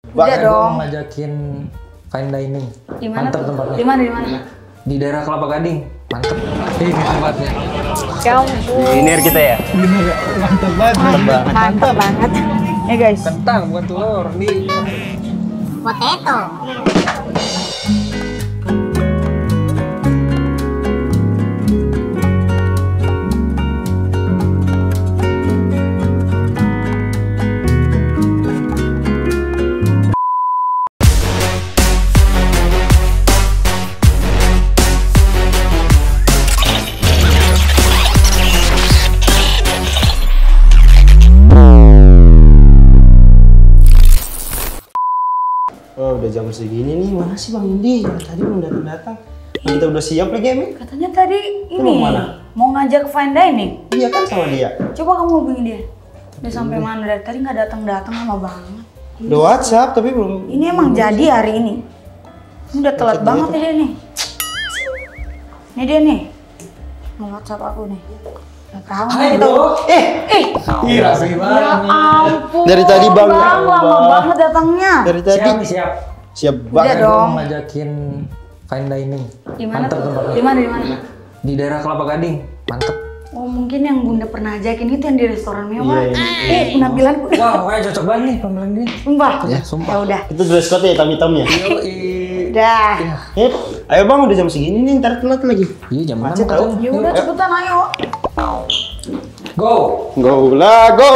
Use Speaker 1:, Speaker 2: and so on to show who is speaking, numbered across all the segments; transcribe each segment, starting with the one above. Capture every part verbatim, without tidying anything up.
Speaker 1: Udah dong.
Speaker 2: Mau ngajakin fine dining.
Speaker 1: Dimana
Speaker 2: Mantap
Speaker 1: tuh?
Speaker 2: tempatnya.
Speaker 1: Di mana di mana?
Speaker 2: Di daerah Kelapa Gading. Mantep. Ini tempatnya.
Speaker 1: Ya ampun.
Speaker 3: Ini kita ya.
Speaker 2: Mantap banget.
Speaker 1: Mantap banget. Mantap banget. Ya guys.
Speaker 2: Kentang bukan telur nih.
Speaker 4: Potato.
Speaker 3: Oh, udah jam segini nih. Mana sih Bang Indi? Tadi belum datang-datang. Kita udah siap lagi, Emi?
Speaker 1: Katanya tadi ini
Speaker 3: mau mana?
Speaker 1: mau ngajak fine dining.
Speaker 3: Iya kan sama dia.
Speaker 1: Coba kamu hubungi dia. Udah sampai mana dari tadi nggak datang datang lama banget.
Speaker 3: Udah WhatsApp tapi belum.
Speaker 1: Ini emang jadi hari ini. Ini udah telat banget nih dia nih. Ini dia nih. Mau WhatsApp aku nih. Gak tahu nih kita.
Speaker 3: Eh,
Speaker 1: Eh,
Speaker 2: Iya,
Speaker 1: ya ampun.
Speaker 3: Dari tadi, Bang.
Speaker 1: Bang, lama banget datangnya.
Speaker 3: dari tadi
Speaker 2: Siap, siap.
Speaker 3: siap
Speaker 1: Udah
Speaker 3: banget.
Speaker 1: dong.
Speaker 2: Mau ngajakin fine dining.
Speaker 1: Di mana
Speaker 2: Mantap
Speaker 1: tuh?
Speaker 2: tempatnya.
Speaker 1: Di mana di mana?
Speaker 2: Di daerah Kelapa Gading. Mantep.
Speaker 1: Oh mungkin yang Bunda pernah ajakin itu yang di restoran mewah.
Speaker 3: Iya, iya.
Speaker 1: Eh penampilanku.
Speaker 2: Wah, pokoknya cocok banget nih penampilan ini.
Speaker 1: Sumpah.
Speaker 2: Ya, sumpah.
Speaker 1: Ya udah.
Speaker 3: Itu dress code ya hitam-hitam ya?
Speaker 2: Yoi.
Speaker 1: Udah.
Speaker 3: Eh, ayo Bang, udah jam segini nih, ntar telat lagi.
Speaker 2: Iya, jam enam
Speaker 3: Macet tau.
Speaker 1: Ya udah cepetan ayo.
Speaker 2: Go.
Speaker 3: Go lah, go.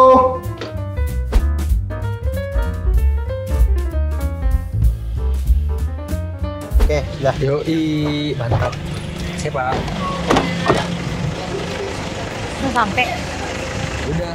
Speaker 3: Oke, udah.
Speaker 2: Yoi, mantap. Siapa?
Speaker 1: Udah sampai.
Speaker 2: Udah.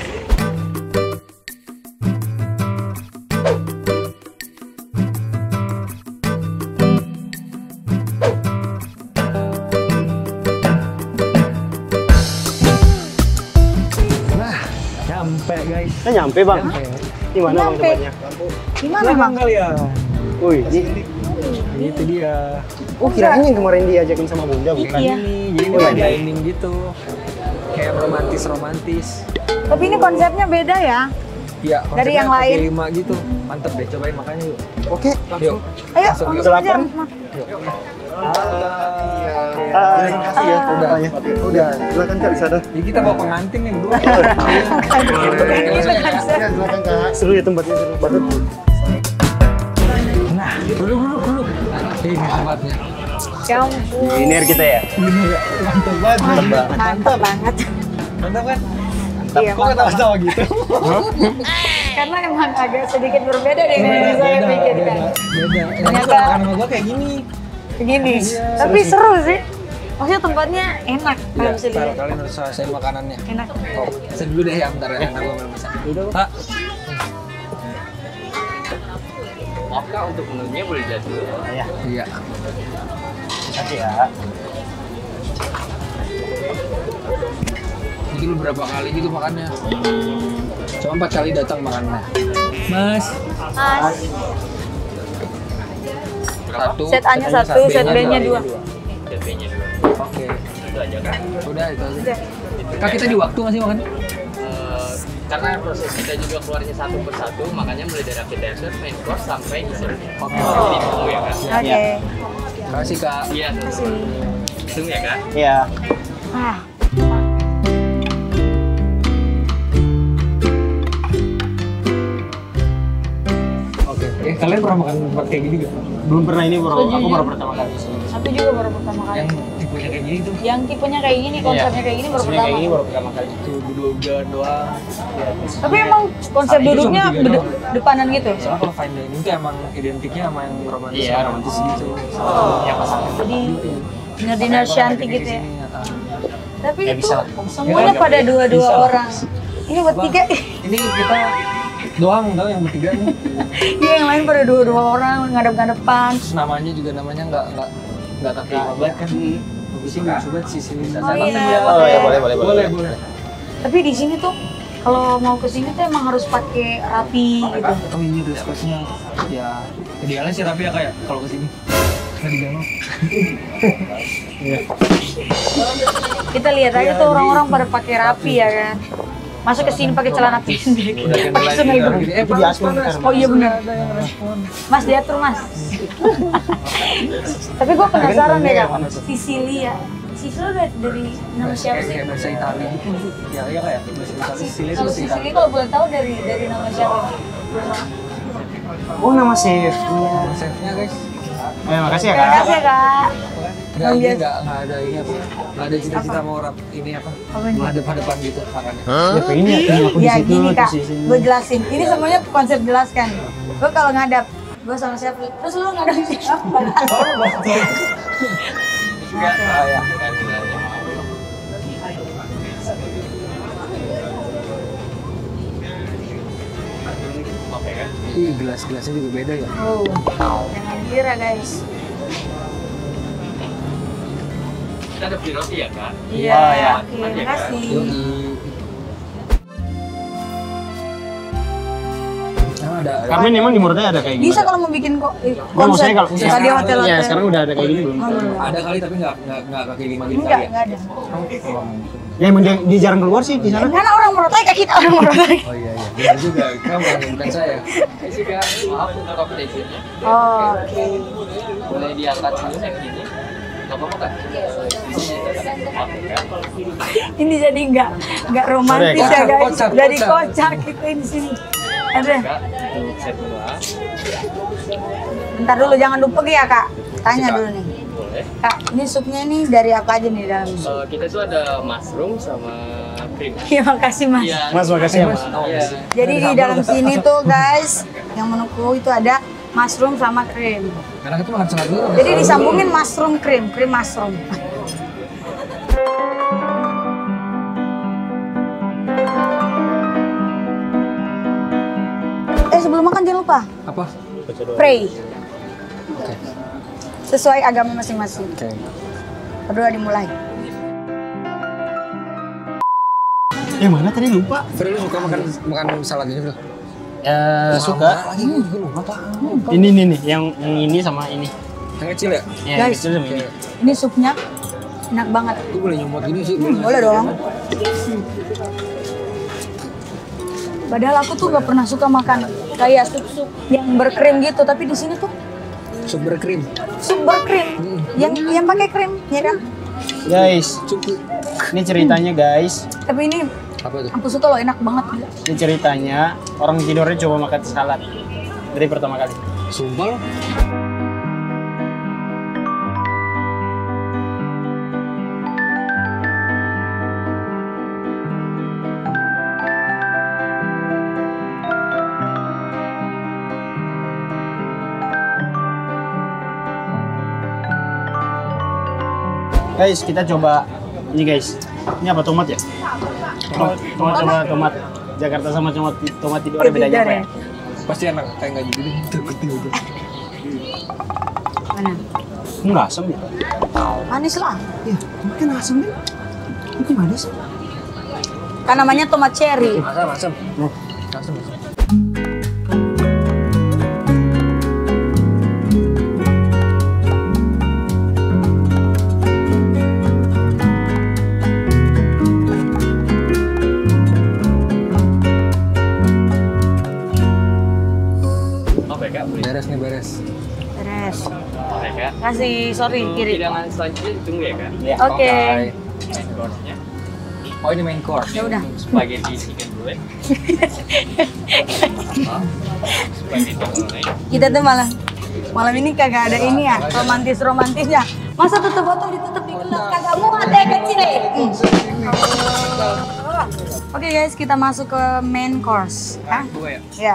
Speaker 2: Nah, nyampe guys.
Speaker 3: Kita nyampe Bang. Di mana Bang
Speaker 1: Nyampe.
Speaker 3: tempatnya?
Speaker 1: Gimana
Speaker 2: Belakang
Speaker 1: bang?
Speaker 2: kali ya.
Speaker 3: Wih, ini.
Speaker 2: Itu dia.
Speaker 3: Oh, kirain yang kemarin diajakin sama Bunda bukan?
Speaker 1: Iya.
Speaker 2: Ini jadi
Speaker 3: Oh,
Speaker 2: oh,
Speaker 3: iya.
Speaker 2: dining gitu. Kayak romantis romantis.
Speaker 1: Tapi ini konsepnya beda ya.
Speaker 2: Iya.
Speaker 1: Dari yang
Speaker 2: konsepnya
Speaker 1: lain.
Speaker 2: kaki lima gitu. Mantep deh, cobain makanya yuk.
Speaker 3: Oke,
Speaker 2: Yuk.
Speaker 3: langsung.
Speaker 1: Ayo
Speaker 2: Langsung yuk.
Speaker 1: langsung aja.
Speaker 3: Lapar?
Speaker 1: Ma.
Speaker 3: Hai.
Speaker 2: Makasih ya. Udah.
Speaker 3: Udah, silakan Kak di sana.
Speaker 2: Jadi kita bawa pengantin yang dua.
Speaker 1: Gitu kan, Sir.
Speaker 3: Ya, silakan Kak. Seru ya tempatnya, seru banget.
Speaker 2: Nah, duduk duduk duduk. Ini tempatnya.
Speaker 1: Ya ampun.
Speaker 3: Ini kita ya.
Speaker 2: Ini ya, mantap banget.
Speaker 1: Mantap, mantap banget.
Speaker 2: Mantap kan?
Speaker 1: Iya,
Speaker 2: Kok
Speaker 1: mantap.
Speaker 2: ketawa-tawa gitu?
Speaker 1: Karena emang agak sedikit berbeda deh yang saya pikirkan.
Speaker 2: Beda. Yang
Speaker 1: Ternyata-
Speaker 2: itu makan sama gua kayak gini.
Speaker 1: Begini.
Speaker 2: Iya,
Speaker 1: Tapi
Speaker 2: seru
Speaker 1: seru sih. Maksudnya tempatnya enak kalau
Speaker 2: Ya,
Speaker 1: bisa
Speaker 2: ntar
Speaker 1: dilihat.
Speaker 2: kalian harus rasain makanannya.
Speaker 1: Enak.
Speaker 2: Oh, saya dulu deh ya, bentar ya, ntar gua belum bisa. Pak,
Speaker 5: Maaf Kak, untuk menunya boleh dilihat dulu.
Speaker 3: Ya,
Speaker 2: iya.
Speaker 3: kasih ya.
Speaker 2: Jadi lu berapa kali gitu makannya? Cuma empat kali datang makannya. Mas,
Speaker 1: Mas,
Speaker 2: satu.
Speaker 1: set A-nya satu, set B-nya dua.
Speaker 5: Set B-nya dulu.
Speaker 2: Oke.
Speaker 5: Itu aja Kak.
Speaker 2: Udah itu aja.
Speaker 1: Udah.
Speaker 2: Kak, kita di waktu nggak sih makan?
Speaker 5: Eh, karena proses kita juga keluarnya satu persatu, makanya mulai dari rapid dessert, main course, sampai dessert.
Speaker 2: Oke.
Speaker 5: Jadi tunggu ya Kak.
Speaker 1: Oke.
Speaker 2: Kasih Kak.
Speaker 5: Iya,
Speaker 1: Kasih.
Speaker 5: tunggu ya Kak.
Speaker 3: Iya.
Speaker 1: Ah,
Speaker 2: Oke. Eh, kalian pernah makan tempat kayak gini gak?
Speaker 3: Belum pernah ini bro,
Speaker 1: Setuju.
Speaker 3: aku baru pertama kali.
Speaker 1: aku juga baru pertama kali.
Speaker 2: Yang tipenya kayak gini tuh.
Speaker 1: Yang tipenya kayak gini, konsepnya kayak gini baru
Speaker 3: Sebenarnya
Speaker 1: pertama.
Speaker 3: kayak gini baru pertama kali.
Speaker 2: Tuh duduk-dudukan doang.
Speaker 1: Tapi emang konsep
Speaker 2: Itu cuma
Speaker 1: duduknya
Speaker 2: tiga
Speaker 1: bede-
Speaker 2: doang.
Speaker 1: depanan gitu.
Speaker 2: Soalnya kalau fine dining tuh emang identiknya sama yang romantis,
Speaker 5: Iya.
Speaker 2: romantis gitu.
Speaker 5: Ya pasangan.
Speaker 1: Jadi dinner-dinner cantik
Speaker 2: Kayak
Speaker 1: gitu ya.
Speaker 2: sini, ah.
Speaker 1: Tapi
Speaker 3: Ya,
Speaker 1: itu
Speaker 3: bisa.
Speaker 1: semuanya
Speaker 2: Ya,
Speaker 1: pada
Speaker 2: bisa.
Speaker 1: dua-dua
Speaker 2: Bisa.
Speaker 1: orang. Ini bertiga.
Speaker 2: Ini kita doang tau yang bertiga nih.
Speaker 1: Iya yang lain pada dua-dua orang ngadep-ngadepan.
Speaker 2: Terus namanya juga namanya nggak nggak nggak kaki lima banget kan. Di sini lucu banget sih sini.
Speaker 1: Oh iya.
Speaker 3: Oh ya boleh boleh
Speaker 2: Boleh boleh.
Speaker 1: Tapi di sini tuh kalau mau ke sini tuh emang harus pakai rapi gitu.
Speaker 2: Oh ini dress code-nya ya idealnya sih tapi ya kayak kalau kesini nggak diganggu.
Speaker 1: Kita lihat aja
Speaker 2: Iya,
Speaker 1: tuh orang-orang
Speaker 2: gitu.
Speaker 1: pada pakai rapi ya kan. Masuk ke sini pakai celana pendek.
Speaker 2: Udah
Speaker 1: Pakai
Speaker 2: mulai
Speaker 1: sandal
Speaker 2: bilang
Speaker 1: gunung.
Speaker 2: gini, eh
Speaker 3: Itu di aspal ntar.
Speaker 1: Oh iya benar. Mas diatur mas. Tapi gue penasaran deh kak. Sicilia. Sicilia dari, dari nama siapa sih?
Speaker 2: Kayak bahasa Italia gitu. Ya iya kayak bahasa Italia. Sicilia itu
Speaker 1: Kalau
Speaker 2: bahasa Italia.
Speaker 1: Sicilia kalau boleh tahu dari dari nama siapa?
Speaker 3: Oh nama chef.
Speaker 2: Chefnya guys.
Speaker 3: Eh makasih ya
Speaker 1: Terima
Speaker 3: kak.
Speaker 1: kasih ya kak.
Speaker 2: Enggak, ini enggak enggak ada ini apa? Enggak ada cita-cita mau rap ini apa?
Speaker 1: Apanya?
Speaker 2: Menghadap-hadapan gitu makannya.
Speaker 3: Ya pengen ya pengen aku di
Speaker 1: Ya
Speaker 3: situ.
Speaker 1: gini kak,
Speaker 3: terus di sini.
Speaker 1: gue jelasin. Ini semuanya konsep jelaskan. Gue kalau ngadap, gue sama siapa? Terus lu ngadap siapa?
Speaker 2: Enggak, ah, ya.
Speaker 5: Oke kan?
Speaker 2: Ih, gelas-gelasnya juga beda ya.
Speaker 1: Oh, jangan kira guys.
Speaker 5: Kita ada free roti ya kak?
Speaker 1: Iya,
Speaker 3: Oh, ya.
Speaker 1: oke, terima kasih.
Speaker 2: Yoi. Nah, ada.
Speaker 3: Carmen emang di Murtaya ada kayak gini.
Speaker 1: Bisa kalau mau bikin kok eh,
Speaker 3: Nggak,
Speaker 1: konsep
Speaker 3: maksudnya kalau
Speaker 1: kayak di hotel
Speaker 3: ya
Speaker 1: hotel.
Speaker 3: sekarang udah ada kayak gini belum?
Speaker 2: Ada kali tapi enggak enggak enggak kayak gini gini
Speaker 1: Enggak,
Speaker 2: kali ya.
Speaker 1: enggak ada.
Speaker 3: Ya emang dia, dia jarang keluar sih di sana.
Speaker 1: Karena orang Morotai kayak kita orang Morotai.
Speaker 2: Oh iya iya, benar juga. Kamu yang bukan saya.
Speaker 5: Isi kak, maaf untuk competitionnya.
Speaker 1: Oh, oke.
Speaker 5: Boleh diangkat dulu kayak gini. Gak apa-apa kak? Di sini tetap. Oke kak.
Speaker 1: Ini jadi enggak enggak romantis
Speaker 3: Kocak,
Speaker 1: ya guys.
Speaker 2: kocak,
Speaker 1: Jadi
Speaker 2: kocak.
Speaker 1: kocak kita di sini. Ada.
Speaker 5: Kak, untuk set dua.
Speaker 1: Bentar dulu jangan lupa ya kak. Tanya dulu nih.
Speaker 5: Boleh.
Speaker 1: Kak, ini supnya nih dari apa aja nih dalam?
Speaker 5: Eh, kita tuh ada mushroom sama cream.
Speaker 1: Iya makasih mas.
Speaker 5: Iya.
Speaker 3: Mas makasih ya mas.
Speaker 5: Iya.
Speaker 1: Jadi di dalam sini tuh guys, yang menuku itu ada mushroom sama krim.
Speaker 2: Karena kita makan salad dulu.
Speaker 1: Jadi disambungin mushroom krim, krim mushroom. Eh sebelum makan jangan lupa
Speaker 2: Apa?
Speaker 1: pray
Speaker 2: Oke.
Speaker 1: sesuai agama masing-masing.
Speaker 2: Oke.
Speaker 1: Berdoa dimulai.
Speaker 3: Eh mana tadi lupa?
Speaker 2: Fir, lu suka makan makan salad ini, Fir?
Speaker 3: Ya suka.
Speaker 2: Lagi gue juga lupa, Pak.
Speaker 3: Ini nih nih yang yang ini sama ini.
Speaker 2: Yang kecil ya?
Speaker 3: Ya, yang
Speaker 1: Guys.
Speaker 3: kecil sama ini.
Speaker 1: Ini supnya enak banget.
Speaker 2: Gue boleh nyomot gini sih.
Speaker 1: Hmm, boleh dong. Padahal aku tuh gak pernah suka makan kayak sup-sup yang berkrim gitu, tapi di sini tuh
Speaker 2: Sup berkrim.
Speaker 1: sup berkrim yang yang pakai krim, ya kan?
Speaker 3: Guys,
Speaker 2: Cukup.
Speaker 3: ini ceritanya guys.
Speaker 1: Tapi ini
Speaker 2: Apa itu?
Speaker 1: aku suka loh, enak banget.
Speaker 3: Ini ceritanya orang tidurnya coba makan salad dari pertama kali.
Speaker 2: Sumpah lo.
Speaker 3: Guys, kita coba ini guys. Ini apa tomat ya? Tomat, tomat coba tomat. Jakarta sama tomat tomat tidurnya bedanya apa ya?
Speaker 2: Pasti enak. Kayak nggak jadi. Takut juga.
Speaker 1: Mana?
Speaker 3: Enggak asam ya?
Speaker 1: Manis lah.
Speaker 3: Iya, mungkin asam deh. Mungkin manis.
Speaker 1: Kan namanya tomat cherry.
Speaker 2: Asam, asam.
Speaker 3: Oh.
Speaker 2: Asam, asam.
Speaker 5: Oke kak, boleh.
Speaker 2: Beres nih, beres.
Speaker 1: Beres.
Speaker 5: Oke kak.
Speaker 1: Kasih sorry
Speaker 5: Untuk
Speaker 1: kiri.
Speaker 5: hidangan selanjutnya ditunggu ya kak.
Speaker 3: Ya.
Speaker 1: Oke.
Speaker 5: Main course-nya.
Speaker 2: Oh, ini main course.
Speaker 1: Ya udah.
Speaker 5: Spaghetti chicken breast. Spaghetti bolognese.
Speaker 1: Kita tuh malah malam ini kagak ada ini ya, romantis romantisnya. Masa tutup botol ditutup di gelas kagak muat ya kecil ya. Hmm. Oke guys, kita masuk ke main course. Hah?
Speaker 2: Gue ya?
Speaker 1: Ya.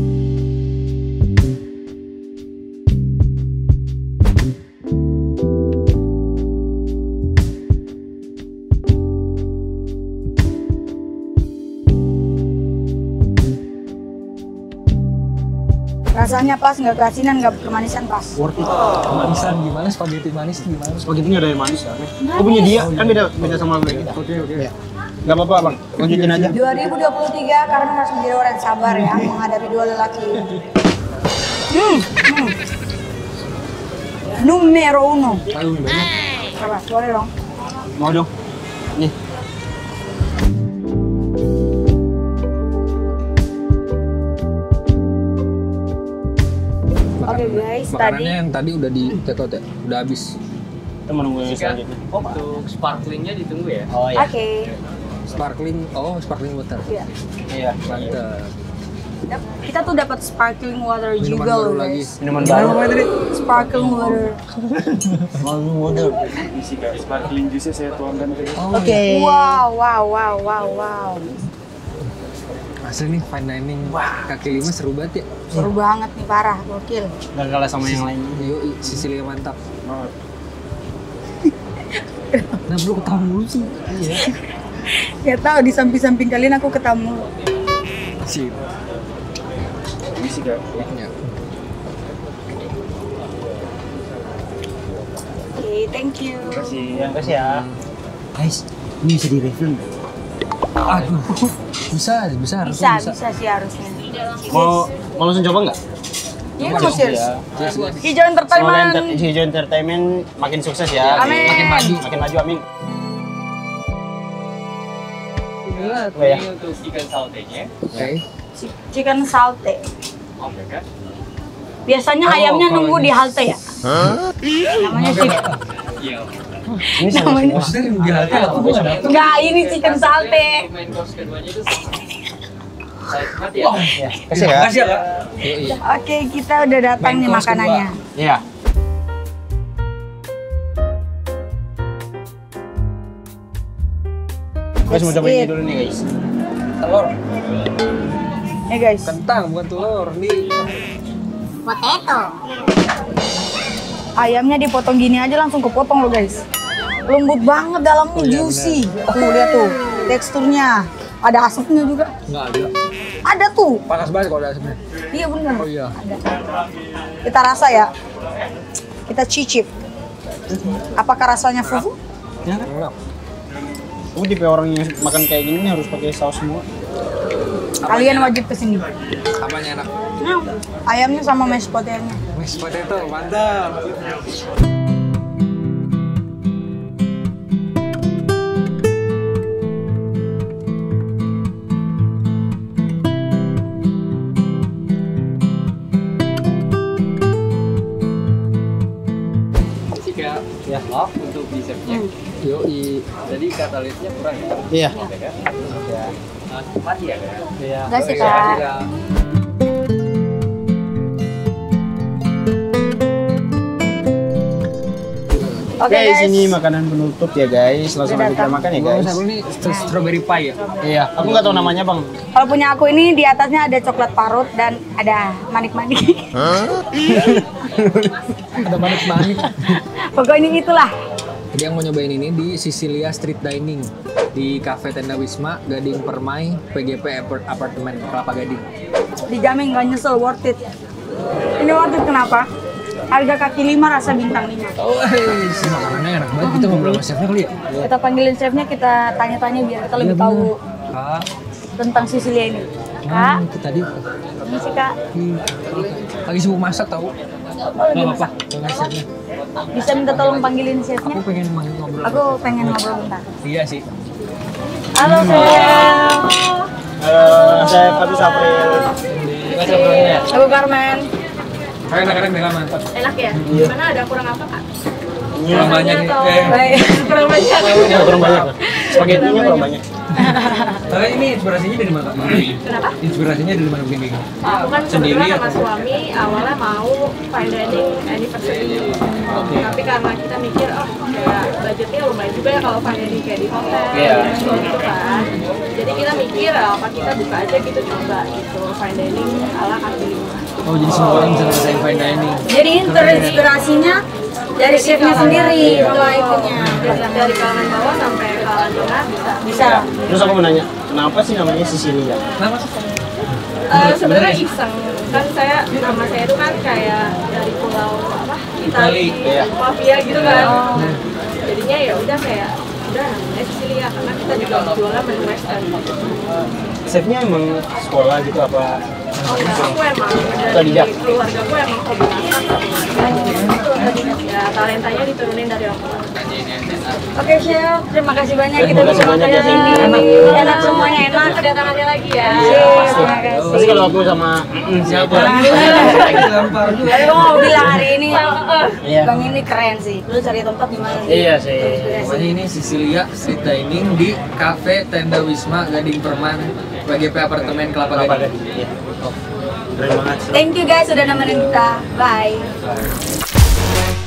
Speaker 1: Rasanya pas, nggak keasinan, nggak kemanisan pas.
Speaker 3: Worth it.
Speaker 2: Manisan gimana? Spaghetti manis gimana?
Speaker 3: Spaghetti nggak ada yang manis ya? Oh punya dia, kan beda beda sama gue.
Speaker 2: Oke, oke.
Speaker 3: Ya. Gak apa-apa bang, lanjutin aja.
Speaker 1: dua ribu dua puluh tiga karena harus menjadi orang sabar ya menghadapi dua lelaki. Hmm. hmm. Numero uno.
Speaker 2: Aduh, banyak.
Speaker 1: Coba, boleh dong.
Speaker 3: Mau dong. Nih.
Speaker 1: Oke guys,
Speaker 2: Makanannya
Speaker 1: tadi
Speaker 2: yang tadi udah di take out ya? Udah habis.
Speaker 3: Kita menunggu yang selanjutnya.
Speaker 5: Untuk sparklingnya ditunggu ya.
Speaker 3: Oh iya.
Speaker 1: Oke.
Speaker 2: Sparkling, oh sparkling water.
Speaker 1: Iya.
Speaker 3: Iya.
Speaker 2: Mantap.
Speaker 1: Dap- Kita tuh dapat sparkling water
Speaker 2: Minuman
Speaker 1: juga
Speaker 2: baru
Speaker 1: loh
Speaker 2: lagi.
Speaker 1: guys.
Speaker 3: Minuman
Speaker 2: Gimana
Speaker 3: baru.
Speaker 2: namanya tadi?
Speaker 1: Sparkling water.
Speaker 3: Sparkling water.
Speaker 6: Isi kak, sparkling juice saya tuangkan ke
Speaker 2: Oh,
Speaker 3: Oke.
Speaker 1: Wow, wow, wow, wow, wow.
Speaker 2: Asli nih fine dining. Kaki lima seru banget ya.
Speaker 1: Seru banget nih, parah, gokil.
Speaker 3: Gak kalah sama yang lain.
Speaker 2: Yoi, Sicilia mantap. Nah, belum ketawa mulu sih. Iya.
Speaker 1: Gak tau, di samping-samping kalian aku ketemu.
Speaker 2: Sip.
Speaker 6: Isi kak.
Speaker 2: Ya.
Speaker 1: Oke, thank you.
Speaker 3: Kasih. Ya, kasih ya. Guys, ini bisa di refill nggak?
Speaker 2: Aduh. Bisa, bisa, harusnya
Speaker 1: Bisa,
Speaker 2: bisa.
Speaker 1: bisa sih harusnya.
Speaker 3: Mau mau langsung coba nggak?
Speaker 1: Iya, mau cheers.
Speaker 2: Cheers, guys.
Speaker 1: Hijau
Speaker 3: Semoga
Speaker 1: Entertainment.
Speaker 3: enter- Hijau Entertainment makin sukses ya.
Speaker 1: Amin.
Speaker 3: Makin maju, makin maju, amin.
Speaker 5: Oh ya. Untuk chicken saute-nya.
Speaker 2: Oke.
Speaker 1: Chicken saute.
Speaker 5: Oke kan?
Speaker 1: Biasanya
Speaker 2: Oh,
Speaker 1: ayamnya
Speaker 2: kalau
Speaker 1: nunggu
Speaker 2: ini-
Speaker 1: di halte ya? Namanya chicken.
Speaker 5: Iya.
Speaker 3: Ini sama
Speaker 1: Namanya-
Speaker 3: semua.
Speaker 2: Maksudnya yang di hati apa? Gue nggak dapet.
Speaker 1: Enggak, ini chicken saute.
Speaker 5: Main course keduanya itu saya mati ya.
Speaker 3: Ya, kasih ya.
Speaker 2: Kasih ya, Kak. Yoi.
Speaker 1: Oke, kita udah datang
Speaker 2: Main
Speaker 1: nih
Speaker 2: course
Speaker 1: makanannya.
Speaker 3: Iya. Guys, mau coba ini dulu nih guys.
Speaker 2: Telur.
Speaker 1: Eh guys,
Speaker 2: Kentang, bukan telur. Nih.
Speaker 4: Potato.
Speaker 1: ayamnya dipotong gini aja langsung kepotong loh guys. Lembut banget dalamnya,
Speaker 2: Oh, iya,
Speaker 1: juicy. Tuh lihat tuh teksturnya. Ada asapnya juga.
Speaker 2: Nggak ada.
Speaker 1: Ada tuh.
Speaker 2: Panas banget kalau ada asapnya.
Speaker 1: Iya bener.
Speaker 2: Oh iya.
Speaker 1: Ada. Kita rasa ya. Kita cicip. Apakah rasanya fufu?
Speaker 2: Enak.
Speaker 3: Kamu tipe orang yang makan kayak gini harus pakai saus semua.
Speaker 1: Kalian wajib kesini.
Speaker 2: Apanya enak?
Speaker 1: Nah, ayamnya sama mashed potato-nya.
Speaker 2: Mashed potato, mantap.
Speaker 5: Jika
Speaker 3: Ya.
Speaker 5: maaf untuk dessert-nya.
Speaker 2: Yoi.
Speaker 5: Jadi katalisnya kurang ya.
Speaker 3: Iya.
Speaker 5: Oke kan? Ya. Nah, mati ya kan?
Speaker 3: Iya.
Speaker 1: Kasih
Speaker 5: Oke,
Speaker 1: kak.
Speaker 5: makasih, Kak.
Speaker 1: Oke
Speaker 3: guys,
Speaker 1: guys.
Speaker 3: ini makanan penutup ya guys. Langsung
Speaker 1: Udah
Speaker 3: aja kita
Speaker 1: datang.
Speaker 3: makan ya
Speaker 2: Bang,
Speaker 3: guys.
Speaker 2: satu ini strawberry pie ya?
Speaker 3: Iya, aku nggak tahu namanya bang.
Speaker 1: Kalau punya aku ini di atasnya ada coklat parut dan ada manik-manik.
Speaker 2: Ada manik-manik.
Speaker 1: Pokoknya itulah.
Speaker 2: Jadi yang mau nyobain ini di Sicilia Street Dining di Cafe Tenda Wisma, Gading Permai, P G P Apart- Apartemen Kelapa Gading.
Speaker 1: Dijamin gak nyesel, worth it. Ini worth it kenapa? Harga kaki lima, rasa bintang lima.
Speaker 2: Oh, hei, si makanannya enak banget. Kita ngobrol sama chefnya kali ya?
Speaker 1: Kita panggilin chefnya, kita tanya-tanya biar kita lebih tahu
Speaker 2: Kak,
Speaker 1: tentang Sicilia ini. Kak,
Speaker 2: hmm, itu tadi
Speaker 1: ini sih kak.
Speaker 2: hmm, lagi sibuk masak tau?
Speaker 1: Oh, lagi
Speaker 2: Gak
Speaker 1: masak.
Speaker 2: apa-apa, dengan chefnya.
Speaker 1: Bisa minta tolong panggilin chefnya?
Speaker 2: Aku pengen ngobrol.
Speaker 1: Aku pengen ngobrol bentar.
Speaker 2: Iya sih.
Speaker 1: Halo chef.
Speaker 3: Halo, saya Fatus April.
Speaker 1: Aku Carmen.
Speaker 2: Kalian kadang-kadang bela mantap.
Speaker 1: Enak ya? Mana ada kurang apa kak?
Speaker 2: Kurang banyak nih. Eh,
Speaker 1: Baik, kurang banyak.
Speaker 3: Ya, kurang banyak. Spaghettinya kurang banyak.
Speaker 2: Tapi ini inspirasinya dari mana?
Speaker 7: Kenapa?
Speaker 2: Inspirasinya dari mana bikin kayak gini?
Speaker 7: Aku kan
Speaker 2: Sendiri
Speaker 7: kebetulan sama
Speaker 2: atau?
Speaker 7: suami awalnya mau fine dining anniversary. Tapi karena kita mikir, oh kayak budgetnya lumayan juga ya kalau fine dining kayak di hotel,
Speaker 3: Iya.
Speaker 7: di restoran gitu kan. Jadi kita mikir, apa kita buka aja gitu coba gitu fine dining ala kaki lima.
Speaker 2: Oh, jadi semua orang bisa ngerasain fine dining.
Speaker 1: Jadi terinspirasinya dari chefnya sendiri kalau itunya.
Speaker 7: Dari kalangan bawah sampai kalangan tengah bisa.
Speaker 1: Bisa.
Speaker 3: Terus aku mau nanya, kenapa sih namanya Sicilia?
Speaker 2: Kenapa?
Speaker 7: Eh, sebenarnya iseng kan saya nama saya itu kan kayak dari pulau apa Itali,
Speaker 3: Iya.
Speaker 7: Mafia gitu kan. Jadinya ya udah kayak udah namanya Sicilia karena kita juga jualnya menu western.
Speaker 3: Chefnya emang sekolah gitu apa?
Speaker 7: Oh enggak, aku emang
Speaker 3: Tadi
Speaker 7: dari
Speaker 3: ya?
Speaker 7: keluarga aku emang hobi masak. Ya talentanya diturunin dari orang.
Speaker 1: Oke chef, terima kasih banyak kita
Speaker 3: Terima
Speaker 1: bisa
Speaker 3: kasih
Speaker 1: makan
Speaker 3: banyak,
Speaker 1: di
Speaker 3: Chef.
Speaker 1: sini.
Speaker 3: Enak.
Speaker 1: Enak semuanya enak.
Speaker 7: Kedatangannya lagi ya.
Speaker 1: Terima kasih.
Speaker 3: Pasti kalau aku sama mm, siapa?
Speaker 1: Tapi gue mau bilang hari ini
Speaker 3: Iya.
Speaker 1: Bang ini keren sih. Lu cari tempat di mana?
Speaker 3: Iya sih.
Speaker 2: Namanya ini Sicilia Street Dining di Cafe Tenda Wisma Gading Perman P G P Apartemen Kelapa
Speaker 3: Kelapa
Speaker 2: Gading.
Speaker 3: Gading. Iya. Keren banget.
Speaker 1: Thank you guys sudah nemenin kita. Bye.